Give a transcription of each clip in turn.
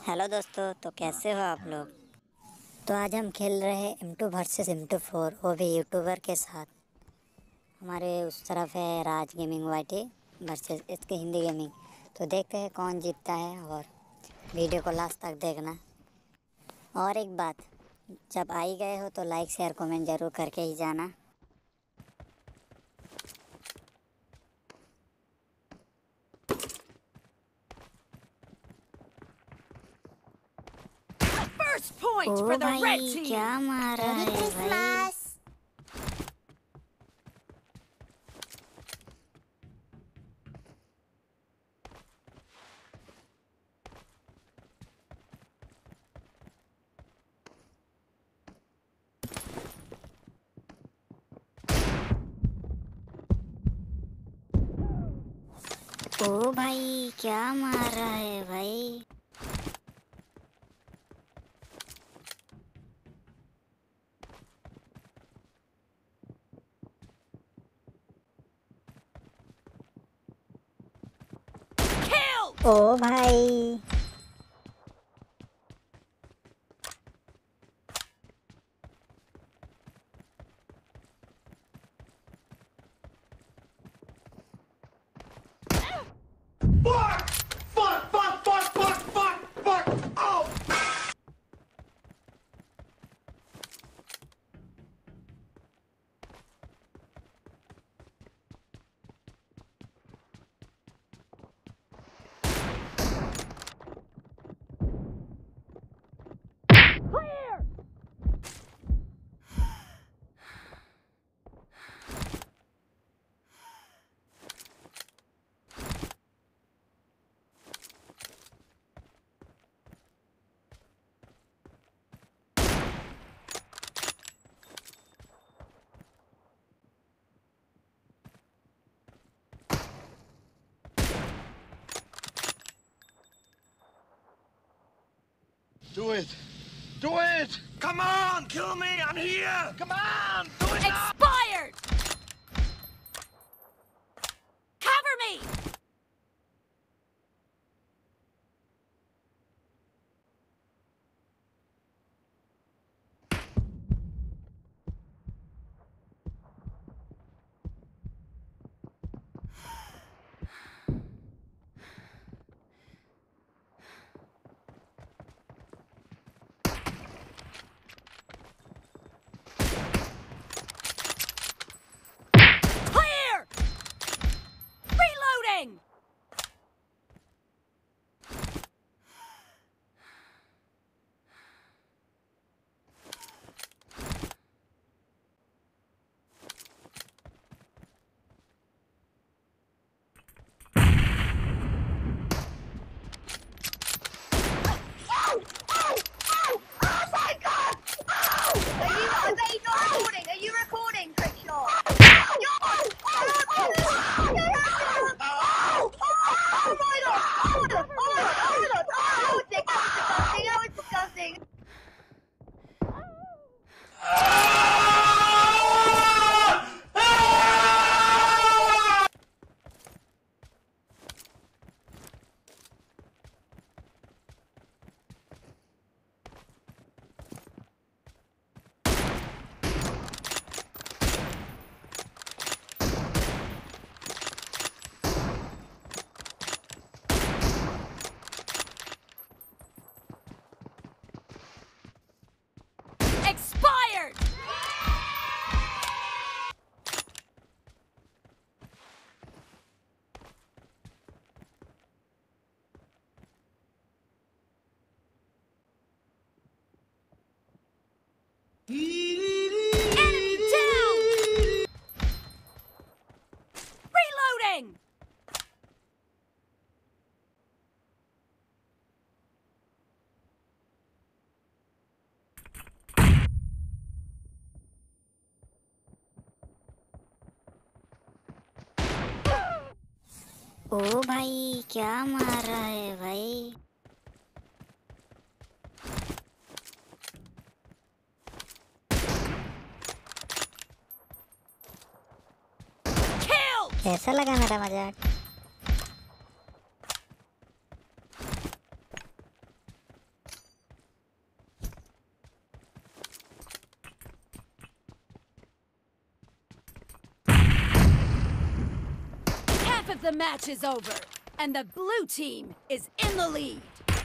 Hello दोस्तों, तो कैसे हो आप लोग। तो आज हम खेल रहे हैं M2 वर्सेस M2 4, वो भी यूट्यूबर के साथ। हमारे उस तरफ है राज गेमिंग वाईटी वर्सेस इसके हिंदी गेमिंग। तो देखते हैं कौन जीतता है, और वीडियो को लास्ट तक देखना। और एक बात, जब आ ही गए हो तो लाइक शेयर कमेंट ज़रूर करके ही जाना। First point O for the red भाई, team. क्या मारा मेरी है भाई। क्रिसमस। ओ भाई, क्या मारा है भाई। Kill! ओ भाई, Fuck! Fuck! Fuck! Fuck! Fuck! Fuck! Fuck! Oh! Clear! Do it! Do it! Come on! Kill me! I'm here! Come on! Do it now! Expired! Cover me! Clear! Reloading! Are you not recording? Are you recording, Crickshaw? Disgusting. Expired! Enemy down! Reloading! ओ भाई, क्या मारा है भाई। Kill! कैसा लगा मेरा मजाक। the match is over, and the blue team is in the lead.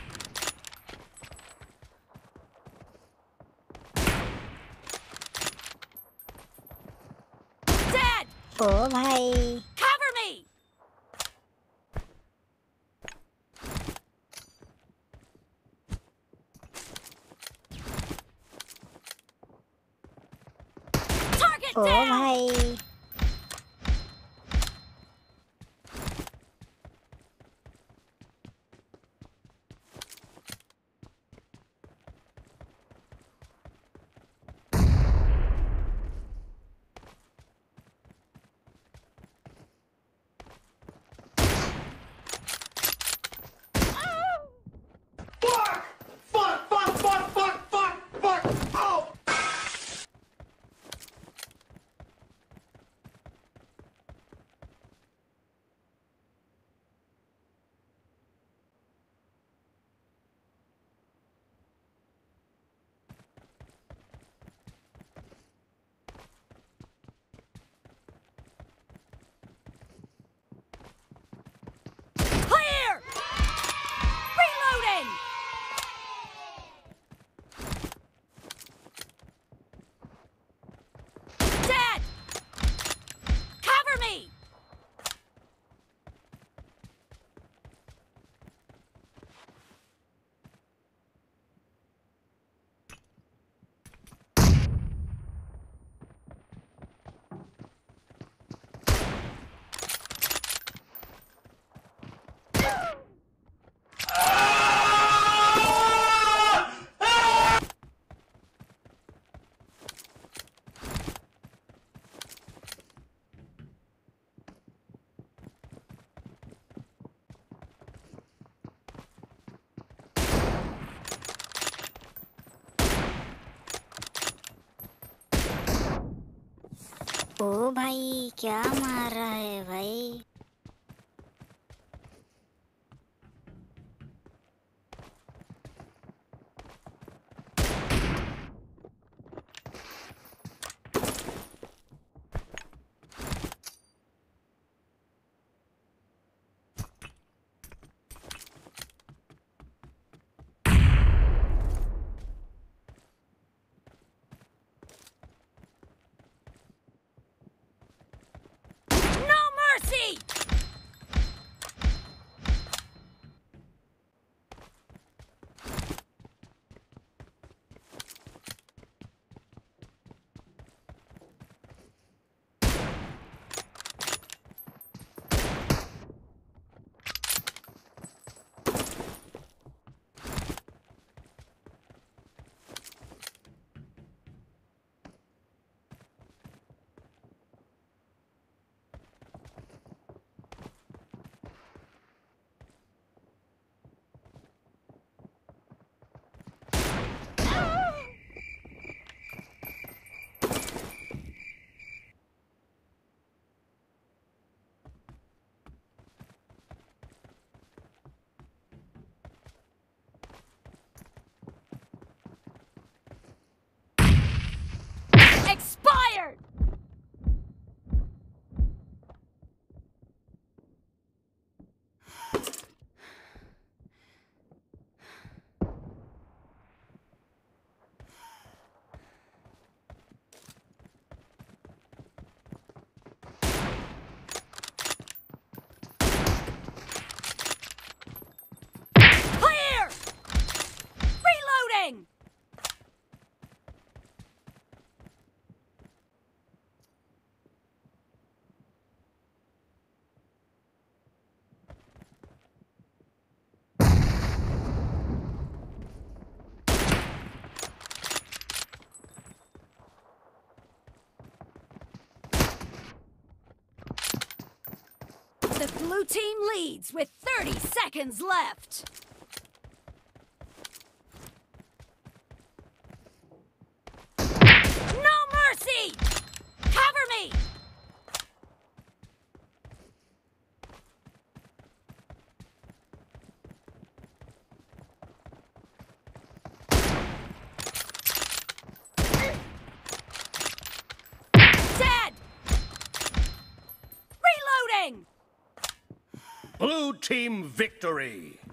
Dead! ओ भाई Cover me! Target ओ down! भाई Fuck! Fuck! Fuck! Fuck! Fuck! Fuck! Fuck! Oh! Clear! Reloading! Dead! Cover me! ओ भाई क्या मार रहा है भाई No mercy! Expired! Clear! Reloading! The blue team leads with 30 seconds left. No mercy! Cover me! Dead! Reloading! Blue team victory!